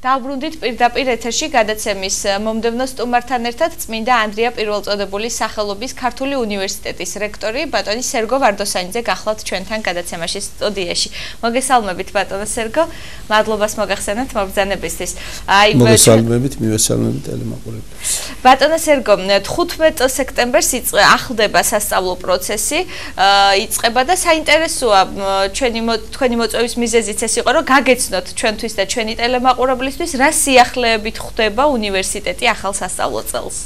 დავბრუნდით პირდაპირ ეთერში გადაცემის მომდევნო სტუმართან ერთად წმიდა ანდრია პირველწოდებულის სახელობის ქართული უნივერსიტეტის რექტორი ბატონი სერგო ვარდოსანიძე გახლავთ ჩვენთან გადაცემაში სტუდიაში. მოგესალმებით ბატონო სერგო, მადლობას მოგახსენებთ მობრძანებისთვის. მოგესალმებით, მივესალმებით ტელემაყურებლებს. ბატონო სერგო, 15 სექტემბერს ახლდება სასწავლო პროცესი, იწყება და საინტერესოა თქვენი მოწვევის მიზეზიც ეს იყო, რომ გაგეცნოთ ჩვენთვის და ჩვენი ტელემაყურებლის რა სიახლეებით ხდება უნივერსიტეტი ახალ სასწავლო წელს?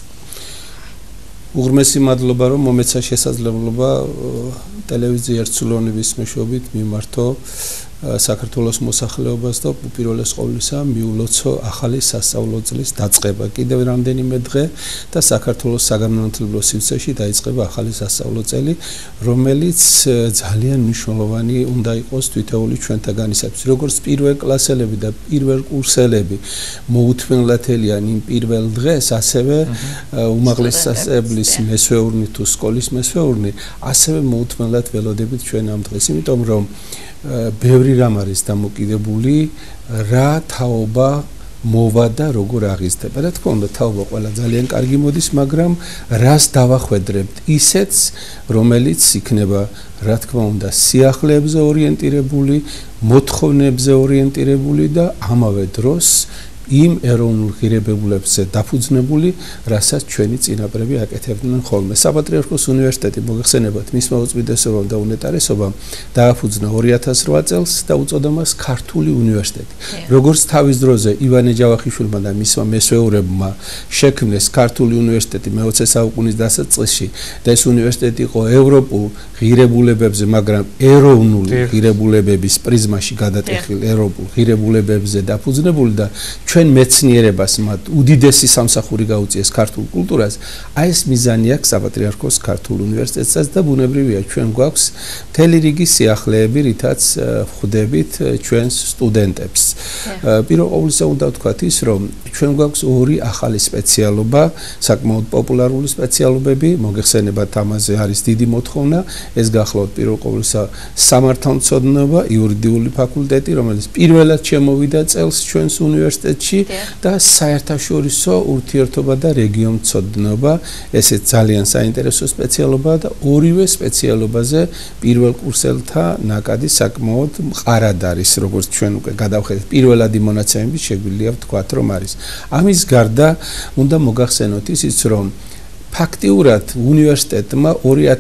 უღრმესი მადლობა რომ მომეცა შესაძლებლობა ტელევიზია ერთსულოვნების მეშვეობით მიმართო საქართველოს მოსახლეობას და უპირველეს ყოვლისა მიულოცო ახალი სასწავლო წლის დაწყება. კიდევ რამდენიმე დღე და საქართველოს საგანმანათლებლო სივრცეში დაიწყება ახალი სასწავლო წელი, რომელიც ძალიან მნიშვნელოვანი უნდა იყოს თითოეული ჩვენთაგანისათვის. როგორც პირველ კლასელები და პირველ კურსელები მოუთმენლათელიან იმ პირველ დღეს, ასევე უმაღლესი სასწავლებლის მესვეურნი თუ სკოლის მესვეურნი, ასევე მოუთმენლად ველოდებით ჩვენ ამ დღეს, იმიტომ რომ ბევრი რამ არის დამოკიდებული რა თაობა მოვა და როგორ აღიზრდება. რა თქმა უნდა, თაობა ყველა ძალიან კარგი მოდის, მაგრამ რას დავახვედრებთ ისეც, რომელიც იქნება, რა თქმა უნდა, სიახლეებზე ორიენტირებული, მოთხოვნებზე ორიენტირებული და ამავე დროს იმ ეროვნულ ღირებებულებზე დაფუძნებული, რასაც ჩვენი წინაპრები აკეთებდნენ ხოლმე. საპატრიარქოს უნივერსიტეტი მოგეხსენებათ, მისმა უწმიდესობამ და უნეტარესობამ დააფუძნა 2008 წელს და უწოდა მას ქართული უნივერსიტეტი. როგორც თავის დროზე ივანე ჯავახიშვილმა და მისმა მესვეურებმა შექმნეს ქართული უნივერსიტეტი მე-20 საუკუნის დასაწყისში და ეს უნივერსიტეტი იყო ევროპულ ღირებულებებზე, მაგრამ ეროვნული ღირებულებების პრიზმაში გადატეხილი ევროპულ ღირებულებებზე დაფუძნებული და ჩვენ მეცნიერებას მათ უდიდესი სამსახური გაუწიეს ქართულ კულტურას, აი ეს მიზანი აქვს საპატრიარქოს ქართულ უნივერსიტეტსაც და ბუნებრივია ჩვენ გვაქვს მთელი რიგი სიახლეები, რითაც ვხვდებით ჩვენს სტუდენტებს. პირველ ყოვლისა უნდა ვთქვათ ის, რომ ჩვენ გვაქვს ორი ახალი სპეციალობა, საკმაოდ პოპულარული სპეციალობები, მოგეხსენებათ ამაზე არის დიდი მოთხოვნა, ეს გახლავთ პირველ ყოვლისა სამართალმცოდნეობა, იურიდიული ფაკულტეტი, რომელიც პირველად შემოვიდა წელს ჩვენს უნივერსიტეტში და საერთაშორისო ურთიერთობა და რეგიონმცოდნეობა, ესეც ძალიან საინტერესო სპეციალობაა და ორივე სპეციალობაზე პირველ კურსელთა ნაკადი საკმაოდ მყარად არის, როგორც ჩვენ უკვე გადავხედეთ, პირველადი მონაცემები შეგვიძლია ვთქვათ, რომ არის. ამის გარდა უნდა მოგახსენოთ ისიც, რომ ფაქტიურად უნივერსიტეტმა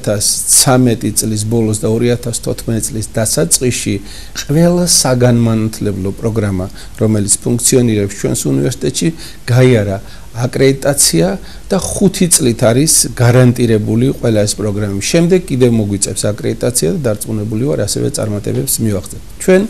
2013 წლის ბოლოს და 2014 წლის დასაწყისში ყველა საგანმანათლებლო პროგრამა, რომელიც ფუნქციონირებს ჩვენს უნივერსიტეტში, გაიარა აკრედიტაცია და 5 წლით არის გარანტირებული ყველა ეს პროგრამები. შემდეგ კიდევ მოგვიწევს აკრედიტაცია და დარწმუნებული ვარ, ასევე წარმატებებს მივაღწევთ. ჩვენ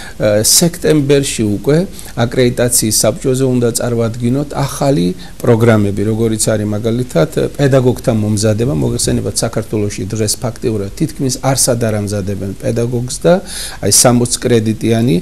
სექტემბერში უკვე აკრედიტაციის საბჭოზე უნდა წარმოვადგინოთ ახალი პროგრამები, როგორიც არის მაგალითად პედაგოგთა მომზადება. მოგეხსენებათ, საქართველოში დღეს ფაქტიურად თითქმის არსად არ ამზადებენ პედაგოგს და აი 60 კრედიტიანი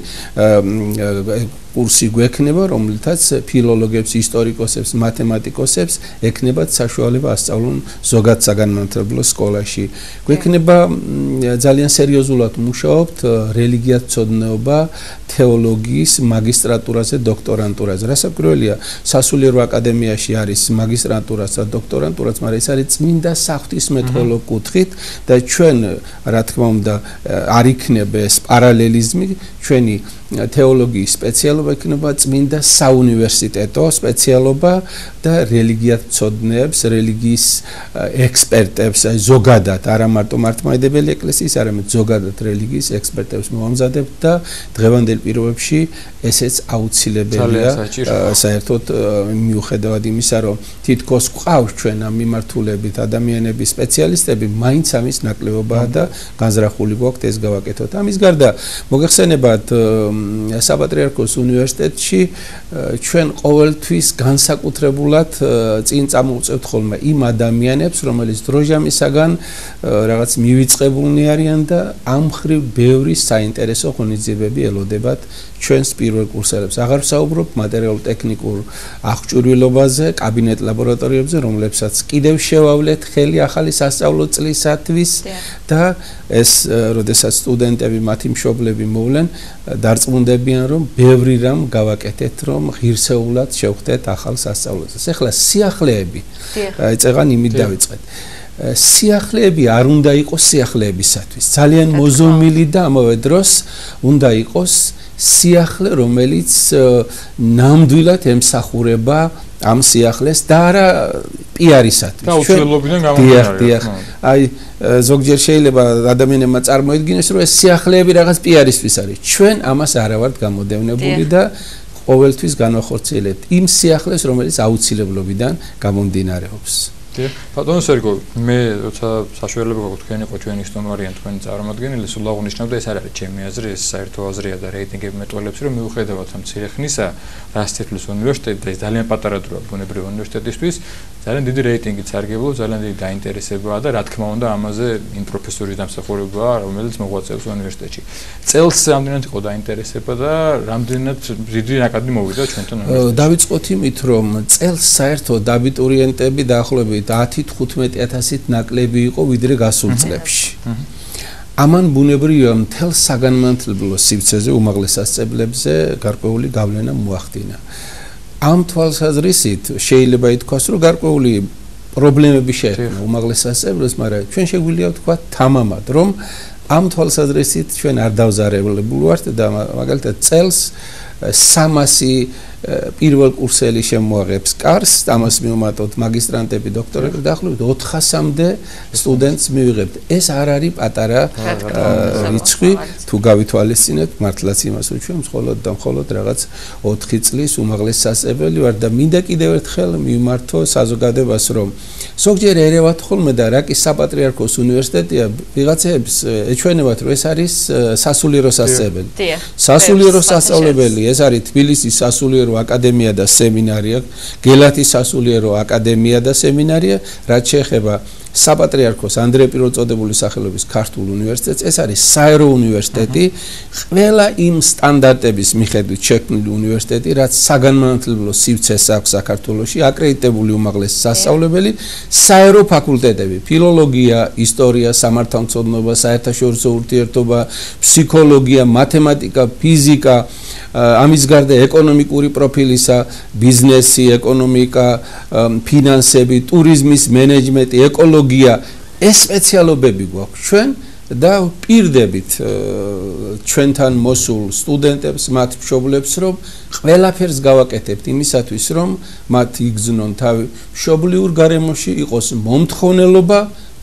კურსი გვექნება, რომლითაც ფილოლოგებს, ისტორიკოსებს, მათემატიკოსებს ექნებათ საშუალება ასწავლონ ზოგად საგანმანათლებლო სკოლაში. გვექნება ძალიან სერიოზულად მუშაობთ რელიგიათმცოდნეობა, თეოლოგიის მაგისტრატურაზე, დოქტორანტურაზე. რასაკვირველია, სასულიერო აკადემიაში არის მაგისტრატურაც და დოქტორანტურაც, მაგრამ ეს არის წმინდა საღვთისმეტყველო კუთხით და ჩვენ, რა თქმა უნდა, არ იქნება ეს პარალელიზმი, ჩვენი თეოლოგიის სპეციალობა იქნება წმინდა საუნივერსიტეტო სპეციალობა და რელიგიათმცოდნეებს, რელიგიის ექსპერტებს, აი ზოგადად, არა მარტო მართლმადიდებელი ეკლესიის, არამედ ზოგადად რელიგიის ექსპერტებს მოვამზადებთ და დღევანდელ პირობებში ესეც აუცილებელია საერთოდ მიუხედავად იმისა, რომ თითქოს გვყავს ჩვენ ამ მიმართულებით ადამიანების სპეციალისტები, მაინც ამის ნაკლებობაა და განზრახული გვაქვს ეს გავაკეთოთ. ამის გარდა მოგეხსენებათ საპატრიარქოს უნივერსიტეტში ჩვენ ყოველთვის განსაკუთრებულად წინ წამოვწევთ ხოლმე იმ ადამიანებს, რომელიც დროჟამისაგან რაღაც მივიწყებულნი არიან და ამ მხრივ ბევრი საინტერესო ღონისძიებები ელოდებათ ჩვენს პირველ კურსელებს აღარ ვსაუბრობ მატერიალურ-ტექნიკურ აღჭურვილობაზე, კაბინეტ ლაბორატორიებზე, რომლებსაც კიდევ შევავლეთ ხელი ახალი სასწავლო წლისათვის და ეს როდესაც სტუდენტები მათი მშობლები მოვლენ, დარწმუნდებიან, რომ ბევრი რამ გავაკეთეთ, რომ ღირსეულად შევხვდეთ ახალ სასწავლო წელს. ეხლა სიახლეები ეწეღან იმით დავიწყეთ. სიახლეები არ უნდა იყოს სიახლეებისათვის. ძალიან მოზომილი და ამავე დროს უნდა იყოს სიახლე, რომელიც ნამდვილად ემსახურება ამ სიახლეს და არა პიარისათვის. და უცვლელობიდან გამომდინარე. აი ზოგჯერ შეიძლება ადამიანებმა წარმოიდგინოს, რომ ეს სიახლეები რაღაც პიარისთვის არის. ჩვენ ამას არ ვართ გამოდევნებული და ყოველთვის განვახორციელებთ იმ სიახლეს, რომელიც აუცილებლობიდან გამომდინარეობს. ბატონო სერგო, მე როცა საშუალება გვაქვს თქვენი ყო ჩვენი სტუმარიან თქვენი წარმომადგენელი, სულ აღნიშნავდა ეს არ არის ჩემი აზრი, ეს საერთო აზრია და რეიტინგები მეტყველებს, რომ მიუხედავად ამ მცირე ხნისა, რას თითქმის უნივერსიტეტი და ეს ძალიან პატარა დროა ბუნებრივი უნივერსიტეტისთვის, ძალიან დიდი რეიტინგით სარგებლობს, ძალიან დიდი დაინტერესებაა და რა თქმა უნდა ამაზე იმ პროფესორის დამსახურებაა, რომელიც მოღვაწეობს უნივერსიტეტში. წელს რამდენად იყო დაინტერესება და რამდენად დიდი ნაკადი მოვიდა ჩვენთან უნივერსიტეტში? დავიწყოთ იმით, რომ წელს საერთოდ აბიტურიენტები დაახლოებით 10-15,000-ით ნაკლები იყო ვიდრე გასულ წლებში. ამან ბუნებრივია მთელ საგანმანათლებლო სივრცეზე უმაღლეს სასწავლებლებზე გარკვეული გავლენა მოახდინა. ამ თვალსაზრისით შეიძლება ითქვას, რომ გარკვეული პრობლემები შეექმნა უმაღლეს სასწავლებლებს, მაგრამ ჩვენ შეგვიძლია ვთქვათ თამამად, რომ ამ თვალსაზრისით ჩვენ არ დავზარებულები ვართ და მაგალითად წელს 300 პირველ კურსელი შემოაღებს კარს, ამას მივუმატოთ მაგისტრანტები, დოქტორები, დაახლოებით 400-მდე სტუდენტს მივიღებთ. ეს არ არის პატარა რიცხვი, თუ გავითვალისწინებთ, მართლაც იმას ვუჩვენ, მხოლოდ რაღაც 4 წლის უმაღლეს სასწავლებელი ვარ და მინდა კიდევ ერთხელ მივმართო საზოგადოებას, რომ ზოგჯერ ერევათ ხოლმე და რაკის საპატრიარქოს უნივერსიტეტია, ვიღაცებს ეჩვენებათ, რომ ეს არის სასულიერო სასწავლებელი. სასულიერო სასწავლებელი, ეს არის თბილისის სასულიერო აკადემია და სემინარია, გელათის სასულიერო აკადემია და სემინარია, რაც შეეხება საპატრიარქოს ანდრია პირველწოდებულის სახელობის ქართულ უნივერსიტეტს, ეს არის საერო უნივერსიტეტი, ყველა იმ სტანდარტების მიხედვით შექმნილი უნივერსიტეტი, რაც საგანმანათლებლო სივრცეს აქვს საქართველოში, აკრედიტებული უმაღლესი სასწავლებელი, საერო ფაკულტეტები, ფილოლოგია, ისტორია, სამართალმცოდნეობა, საერთაშორისო ურთიერთობა, ფსიქოლოგია, მათემატიკა, ფიზიკა, ამის გარდა ეკონომიკური პროფილისა, ბიზნესი, ეკონომიკა, ფინანსები, ტურიზმის მენეჯმენტი, ეკოლოგია, ეს სპეციალობები გვაქვს ჩვენ და ვპირდებით ჩვენთან მოსულ სტუდენტებს, მათ მშობლებს, რომ ყველაფერს გავაკეთებთ იმისათვის, რომ მათ იგრძნონ თავი მშობლიურ გარემოში, იყოს მომთხოვნელობა,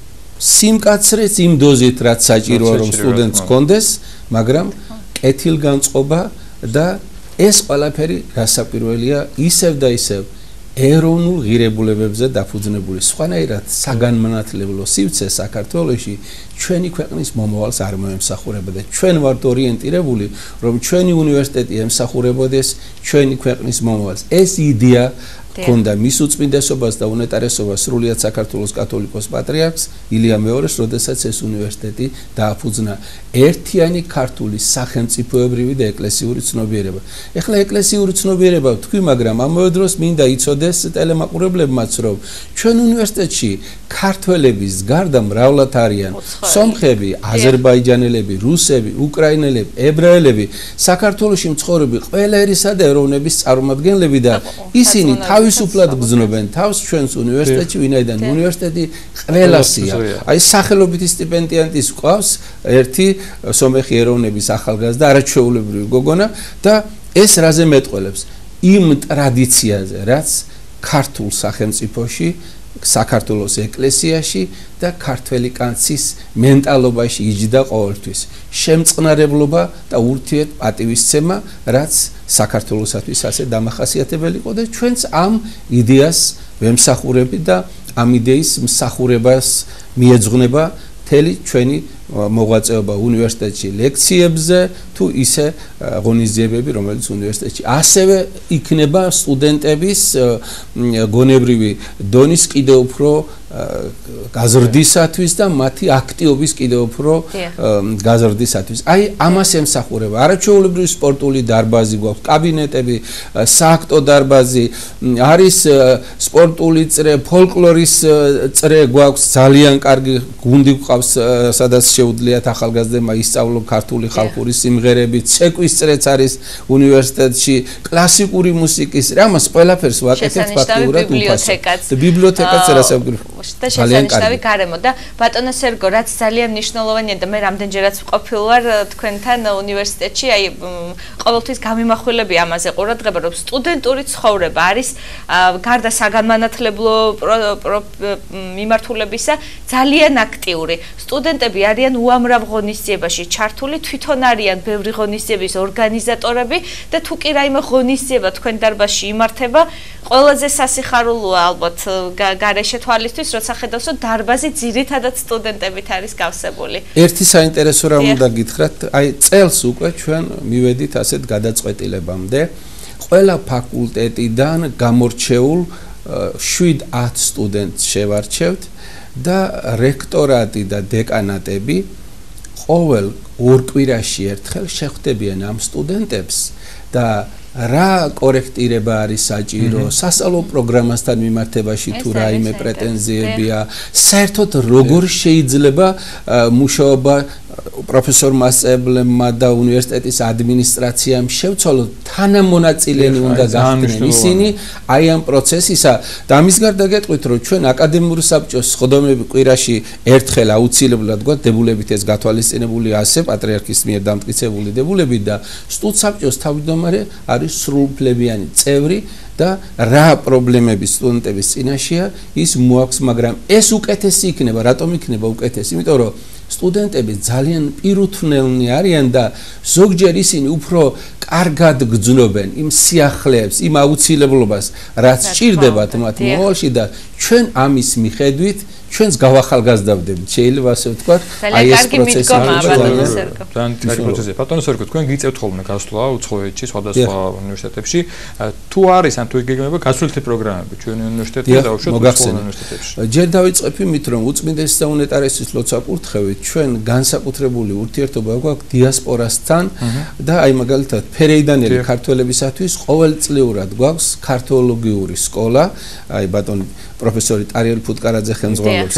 სიმკაცრეც იმ დოზით, რაც საჭიროა, რომ სტუდენტს ჰქონდეს, მაგრამ კეთილგანწყობა და ეს ყველაფერი რასაკვირველია ისევ და ისევ ეროვნულ ღირებულებებზე დაფუძნებული. სხვანაირად საგანმანათლებლო სივრცე საქართველოში ჩვენი ქვეყნის მომავალს არ მოემსახურება და ჩვენ ვართ ორიენტირებული, რომ ჩვენი უნივერსიტეტი ემსახურებოდეს ჩვენი ქვეყნის მომავალს. ეს იდეა ქონდა მის უწმიდესობას და უნეტარესობას სრულიად საქართველოს კათოლიკოს პატრიარქს ილია მეორეს, როდესაც ეს უნივერსიტეტი დააფუძნა ერთიანი ქართული სახელმწიფოებრივი და ეკლესიური ცნობიერება. ეხლა ეკლესიური ცნობიერება ვთქვი, მაგრამ ამავე დროს მინდა იცოდეს ტელემაყურებლებმაც, რომ ჩვენ უნივერსიტეტში ქართველების გარდა მრავლად არიან სომხები, აზერბაიჯანელები, რუსები, უკრაინელები, ებრაელები, საქართველოში მცხოვრები ყველა ერისა და ეროვნების წარმომადგენლები და ისინი თავისუფლად გრძნობენ თავს ჩვენს უნივერსიტეტში, ვინაიდან უნივერსიტეტი ყველასია. აი სახელობითი სტიპენდიანტის ყავს ერთი სომეხი ეროვნების ახალგაზრდა არაჩვეულებრივი გოგონა და ეს რაზე მეტყველებს? იმ ტრადიციაზე, რაც ქართულ სახელმწიფოში, საქართველოს ეკლესიაში და ქართველი კაცის მენტალობაში იჯდა ყოველთვის. შემწყნარებლობა და ურთიერთ პატივისცემა, რაც საქართველოსათვის ასე დამახასიათებელი იყო და ჩვენც ამ იდეას ვემსახურებით და ამ იდეის მსახურებას მიეძღვნება მთელი ჩვენი მოღვაწეობა უნივერსიტეტში ლექციებზე თუ ისე ღონისძიებები, რომელიც უნივერსიტეტში ასევე იქნება სტუდენტების გონებრივი დონის კიდევ უფრო გაზრდისათვის და მათი აქტიობის კიდევ უფრო გაზრდისათვის. აი ამას ემსახურება. არაჩვეულებრივი სპორტული დარბაზი გვაქვს, კაბინეტები, სააქტო დარბაზი, არის სპორტული წრე, ფოლკლორის წრე გვაქვს, ძალიან კარგი გუნდი გვყავს, სადაც შეუძლიათ ახალგაზრდებმა ისწავლონ ქართული ხალხური სიმღერები, ცეკვის წრეც არის უნივერსიტეტში, კლასიკური მუსიკის, ამას ყველაფერს ვაკეთებთ ფაქტიურად უფასოდ. ბიბლიოთეკაც და შესანიშნავი გარემო და ბატონო სერგო, რაც ძალიან მნიშვნელოვანია და მე რამდენჯერაც ვყოფილ ვარ თქვენთან უნივერსიტეტში, აი ყოველთვის გამიმახვილები ამაზე ყურადღება, რომ სტუდენტური ცხოვრება არის გარდა საგანმანათლებლო მიმართულებისა ძალიან აქტიური. სტუდენტები არიან უამრავ ღონისძიებაში ჩართული, თვითონ არიან ბევრი ღონისძიების ორგანიზატორები და თუ კი რაიმე ღონისძიება თქვენ დარბაზში იმართება, ყველაზე სასიხარულოა ალბათ გარეშე თვალისთვის, როცა ხედავს, რომ დარბაზი ძირითადად სტუდენტებით არის გავსებული. ერთი საინტერესო რამ უნდა გითხრათ, აი წელს უკვე ჩვენ მივედით ასეთ გადაწყვეტილებამდე, ყველა ფაკულტეტიდან გამორჩეულ 7-10 სტუდენტს შევარჩევთ და რექტორატი და დეკანატები ყოველ ორ კვირაში ერთხელ შეხვდებიან ამ სტუდენტებს და რა კორექტირება არის საჭირო, სასწავლო პროგრამასთან მიმართებაში თუ რაიმე პრეტენზიებია, საერთოდ როგორ შეიძლება მუშაობა პროფესორ მასწავლებლებმა და უნივერსიტეტის ადმინისტრაციამ შევცვალოთ, თანამონაწილენი უნდა გახდნენ ისინი აი ამ პროცესისა და ამის გარდა გეტყვით, რომ ჩვენ აკადემიური საბჭოს სხდომები კვირაში ერთხელ აუცილებლად გვაქვს დებულებით ეს გათვალისწინებული ასე პატრიარქის მიერ დამტკიცებული დებულებით და სტუდსაბჭოს თავმჯდომარე არის სრულუფლებიანი წევრი და რა პრობლემები სტუდენტების წინაშეა ის მოაქვს, მაგრამ ეს უკეთესი იქნება, რატომ იქნება უკეთესი? იმიტომ რომ სტუდენტები ძალიან პირუთვნელნი არიან და ზოგჯერ ისინი უფრო კარგად გრძნობენ იმ სიახლეებს, იმ აუცილებლობას, რაც სჭირდებათ მათ მოვალში და ჩვენ ამის მიხედვით ჩვენს გავახალგაზრდავდებით. შეიძლება ასე ვთქვათ, აი ეს პროცესი ძალიან კარგი პროცესია. ბატონო სერგო, თქვენ გიწევთ ხოლმე გასვლა უცხოეთში, სხვადასხვა უნივერსიტეტებში. თუ არის ან თუ იგეგმება გასვლითი პროგრამები ჩვენი უნივერსიტეტში და უშუალოდ უნივერსიტეტებში. ჯერ დავიწყებ იმით, რომ უწმინდეს და უნეტარესის ლოცვა-კურთხევით ჩვენ განსაკუთრებული ურთიერთობა გვაქვს დიასპორასთან და აი მაგალითად ფერეიდანელი ქართველებისათვის ყოველწლიურად გვაქვს ქართოლოგიური სკოლა, აი ბატონი პროფესორი ტარიელ ფუტკარაძე ხელმძღვანელობს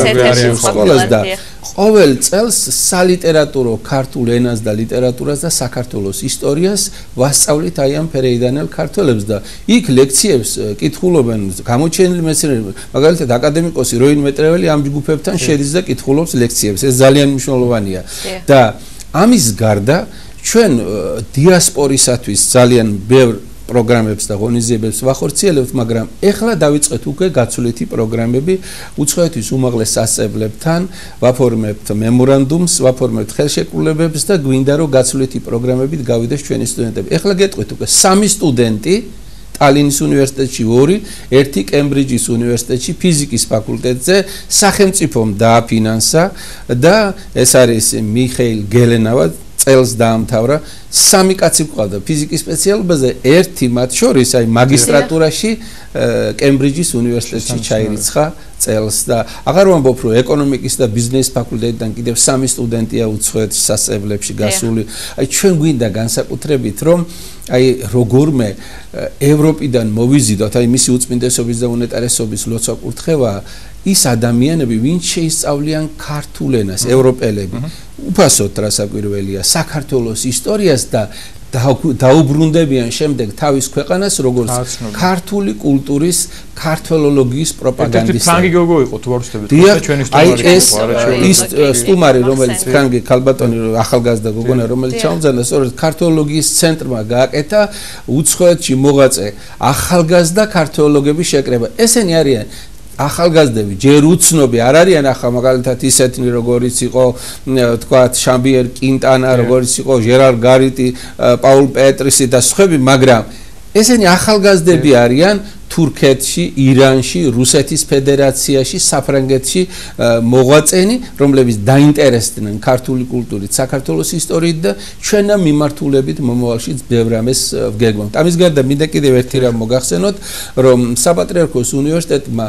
სკოლას და ყოველ წელს სალიტერატურო ქართულ ენას და ლიტერატურას და საქართველოს ისტორიას ვასწავლით აი ამ ფერეიდანელ ქართველებს და იქ ლექციებს კითხულობენ გამოჩენილი მეცნიერები, მაგალითად აკადემიკოსი როინ მეტრეველი ამ ჯგუფებთან შედის და კითხულობს ლექციებს, ეს ძალიან მნიშვნელოვანია და ამის გარდა ჩვენ დიასპორისათვის ძალიან ბევრ პროგრამებს და ღონისძიებებს ვახორციელებთ, მაგრამ ეხლა დავიწყეთ უკვე გაცვლითი პროგრამები უცხოეთის უმაღლეს სასწავლებლებთან, ვაფორმებთ მემორანდუმს, ვაფორმებთ ხელშეკრულებებს და გვინდა რომ გაცვლითი პროგრამებით გავიდეს ჩვენი სტუდენტები. ეხლა გეტყვით უკვე 3 სტუდენტი ტალინის უნივერსიტეტში 2, 1 კემბრიჯის უნივერსიტეტში ფიზიკის ფაკულტეტზე სახელმწიფომ დააფინანსა და ეს არის მიხეილ გელენავა წელს დაამთავრა 3 კაცი გვყავდა ფიზიკის სპეციალობაზე, ერთი მათ შორის აი მაგისტრატურაში კემბრიჯის უნივერსიტეტში ჩაირიცხა წელს და აღარ ვამბობ რომ ეკონომიკის და ბიზნეს ფაკულტეტიდან კიდევ 3 სტუდენტია უცხოეთის სასწავლებლებში გასული. აი ჩვენ გვინდა განსაკუთრებით რომ აი როგორმე ევროპიდან მოვიზიდოთ, აი მისი უწმინდესობის და უნეტარესობის ლოცვა-კურთხევა ის ადამიანები, ვინც შეისწავლიან ქართულ ენას, ევროპელები, უფასოდ რასაკვირველია, საქართველოს ისტორიას და დაუბრუნდებიან შემდეგ თავის ქვეყანას, როგორც ქართული კულტურის, ქართველოლოგიის პროპაგანდისტი. ფრანგი გოგო იყო თუ არ ვცდებით, ჩვენი სტუმარი. ის სტუმარი, რომელიც ფრანგი ქალბატონი ახალგაზრდა გოგონა, რომელიც ჩამოძანდა, სწორედ ქართველოლოგიის ცენტრმა გააკეთა უცხოეთში მოღვაწე ახალგაზრდა ქართველოლოგების შეკრება. ესენი არიან ახალგაზრდები, ჯერ უცნობი არ არიან ახლა მაგალითად ისეთნი როგორიც იყო თქვათ შამბიერ კინტანა, როგორიც იყო ჟერარ გარიტი, პაულ პეტრისი და სხვები, მაგრამ ესენი ახალგაზრდები არიან თურქეთში, ირანში, რუსეთის ფედერაციაში, საფრანგეთში მოღვაწენი, რომლებიც დაინტერესდნენ ქართული კულტურით, საქართველოს ისტორიით და ჩვენამ მიმართულებით მომავალშიც ბევრ რამეს ვგეგმავთ. ამის გარდა მინდა კიდევ ერთი რამ მოგახსენოთ, რომ საპატრიარქოს უნივერსიტეტმა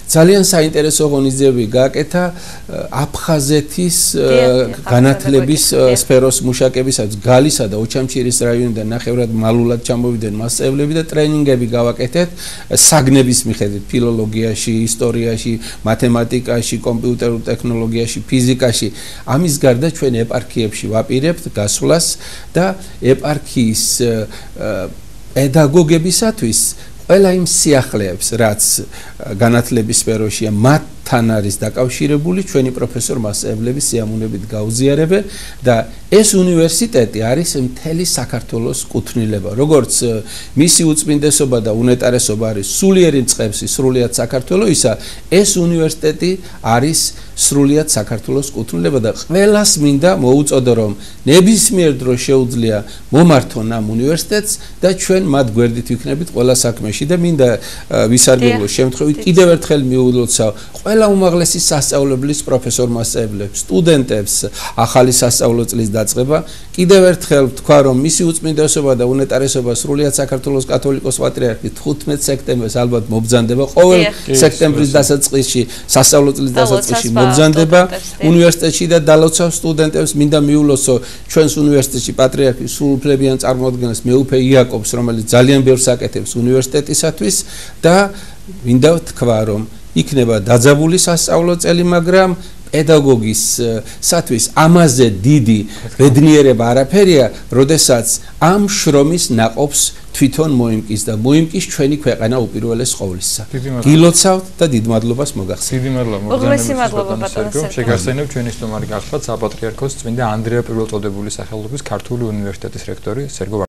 ძალიან საინტერესო ღონისძიებები გააკეთა აფხაზეთის განათლების სფეროს მუშაკებისაც გალისა და ოჩამჩირის რაიონიდან ნახევრად მალულად ჩამოვიდნენ მასწავლებლები და ტრენინგები გავაკეთეთ საგნების მიხედვით ფილოლოგიაში, ისტორიაში, მათემატიკაში, კომპიუტერულ ტექნოლოგიაში, ფიზიკაში. ამის გარდა ჩვენ ეპარქიებში ვაპირებთ გასვლას და ეპარქიის პედაგოგებისათვის ყველა იმ სიახლეებს, რაც განათლების სფეროშია, მათთან არის დაკავშირებული ჩვენი პროფესორ-მასწავლებლების სიამოვნებით გაუზიარებენ და ეს უნივერსიტეტი არის მთელი საქართველოს კუთვნილება. როგორც მისი უწმინდესობა და უნეტარესობა არის სულიერი წყებსი, სრულიად საქართველოისა, ეს უნივერსიტეტი არის სრულიად საქართველოს კუთვნილება და ყველას მინდა მოუწოდო, რომ ნებისმიერ დროს შეუძლია მომართონ ამ უნივერსიტეტს და ჩვენ მათ გვერდით ვიქნებით ყველა საქმეში და მინდა ვისარგებლოს შემთხვევით კიდევ ერთხელ მიულოცავ ყველა უმაღლესი სასწავლებლის პროფესორ-მასწავლებლებს, სტუდენტებს ახალი სასწავლო წლის დაწყება. კიდევ ერთხელ ვთქვა, რომ მისი უწმინდესობა და უნეტარესობა სრულიად საქართველოს კათოლიკოს პატრიარქი 15 სექტემბერს ალბათ მობრძანდება. ყოველ სექტემბრის დასაწყისში, სასწავლო წლის დასაწყისში მობრძანდება უნივერსიტეტში და დალოცავს სტუდენტებს. მინდა მიულოცო ჩვენს უნივერსიტეტში პატრიარქის სრულუფლებიან წარმოადგენლს მეუფე იაკობს, რომელიც ძალიან ბევრს აკეთებს უნივერსიტეტისათვის და მინდა ვთქვა, რომ იქნება დაძაბული სასწავლო წელი, მაგრამ პედაგოგისათვის ამაზე დიდი ბედნიერება არაფერია, როდესაც ამ შრომის ნაყოფს თვითონ მოიმკის და მოიმკის ჩვენი ქვეყანა უპირველეს ყოვლისა. გილოცავთ და დიდ მადლობას მოგახსენებთ. დიდი მადლობა სერგო. შეგახსენებთ ჩვენი სტუმარი გახლდათ საპატრიარქოს წმიდა ანდრია პირველწოდებულის სახელობის ქართული უნივერსიტეტის რექტორი სერგო.